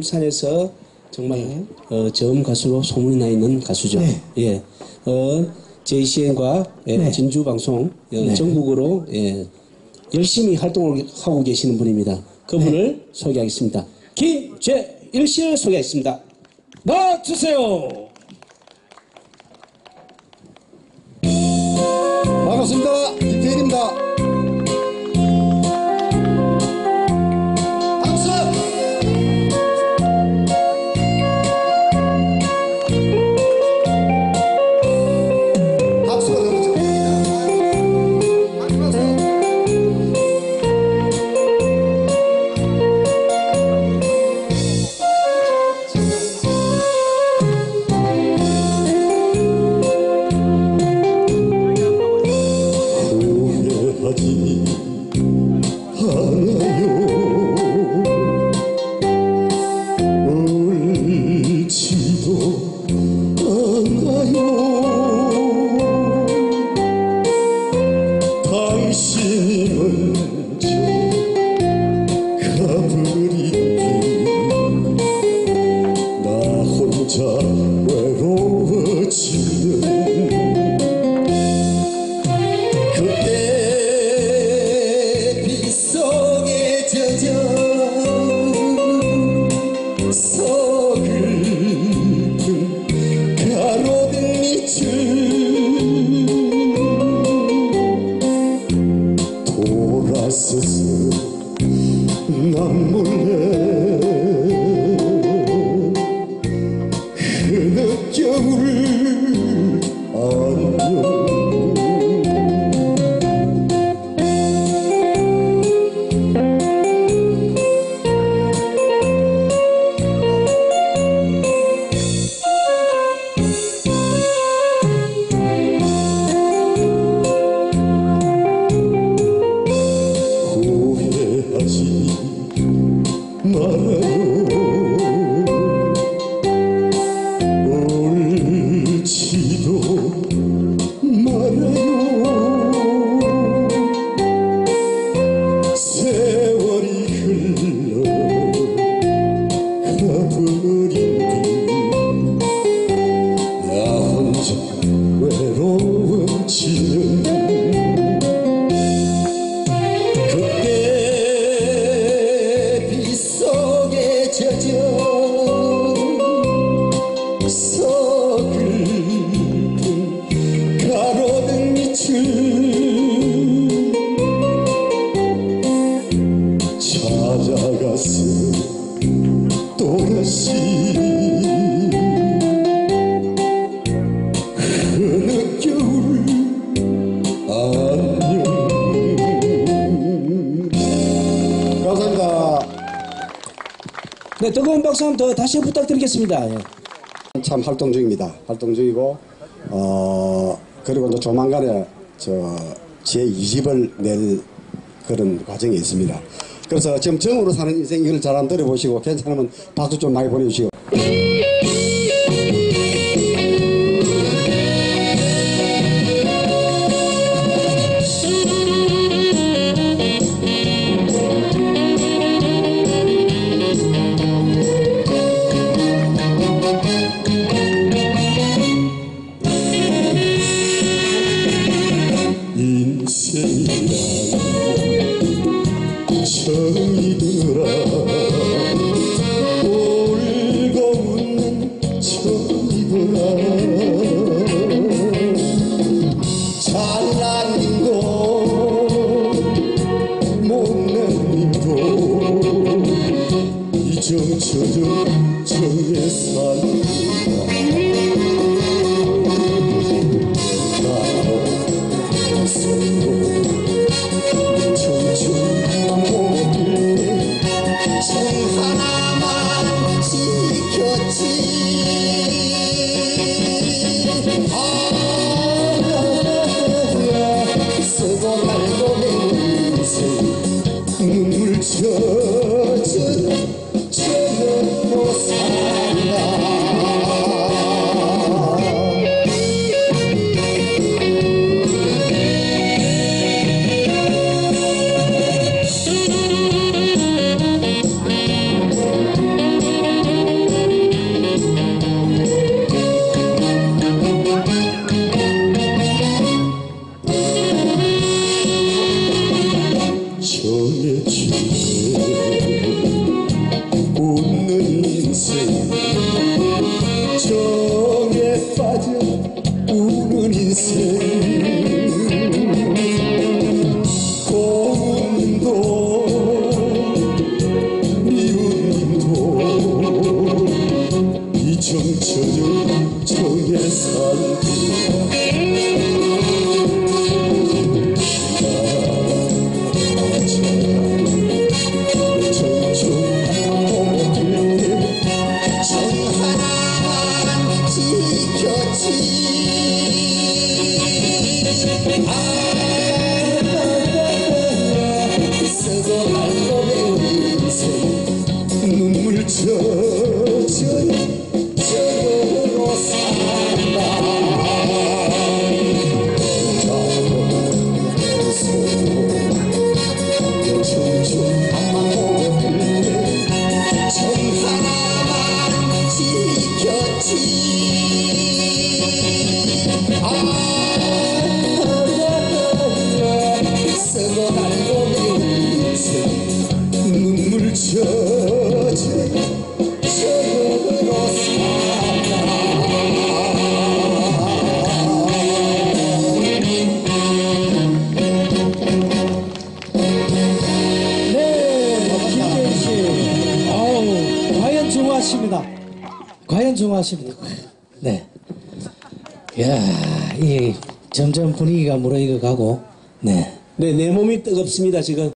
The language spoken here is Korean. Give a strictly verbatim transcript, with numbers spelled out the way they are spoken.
울산에서 정말 네. 어, 저음 가수로 소문이 나 있는 가수죠. 네. 예, 어, 제이씨엔과 예, 네. 진주 방송 어, 네. 전국으로 예, 열심히 활동을 하고 계시는 분입니다. 그분을 네. 소개하겠습니다. 김재일 씨를 소개하겠습니다. 나와주세요. 반갑습니다. 김재일입니다. 난 몰래 그 늦겨울 안녕 네, 뜨거운 박수 한번 더 다시 부탁드리겠습니다. 예. 참 활동 중입니다. 활동 중이고, 어, 그리고 또 조만간에 저 제이 집을 낼 그런 과정이 있습니다. 그래서 지금 정으로 사는 인생 이걸 잘 한번 들어보시고 괜찮으면 박수 좀 많이 보내주시고. 정이더라 올거운 미운 인생 고운도 미움도 이정처럼 정에 살고 눈물 젖은 저로 산다 나에서 청춘 한만 보고 정 하나만 지켰지 아 쓰고 알고 배운 인생 눈물 젖은 저로 산다 네, 김재희 씨. 아우, 과연 중후하십니다. 과연 중후하십니다. 네. 야, 이 점점 분위기가 무르익어 가고, 네. 네, 내 몸이 뜨겁습니다, 지금.